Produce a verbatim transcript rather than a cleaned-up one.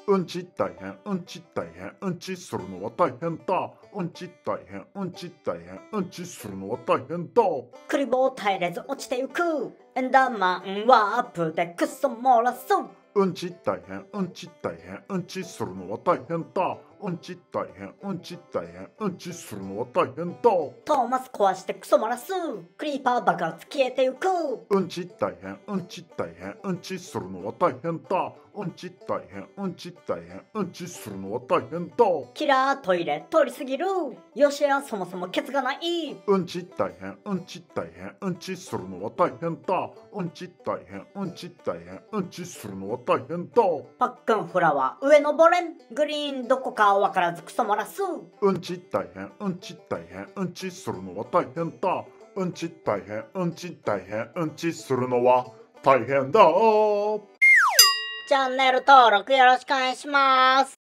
うんち大変、うんち大変、うんちするのは大変だ。うんち大変、うんち大変、うんちするのは大変だ。 クリボー耐えれず落ちてゆく。エンダーマンワープでクソ漏らす。 うんち大変、うんち大変、うんちするのは大変だ。うんち大変、うんち大変、うんちするのは大変だ。 トーマス壊してクソ漏らす。クリーパー爆発消えてゆく。 うんち大変、うんち大変、うんちするのは大変だ。うんち大変、うんち大変、うんちするのは大変だ。 キラートイレ通り過ぎる。よしやそもそもケツがない。 うんち大変、うんち大変、うんちするのは大変だ。うんち大変、うんち大変、うんちするのは大変だ。 パックンフラワー上登れん。グリーンどこかわからずクソ漏らす。 うんち大変、うんち大変、うんちするのは大変だ。うんち大変、うんち大変、うんちするのは大変だ。 チャンネル登録よろしくお願いします。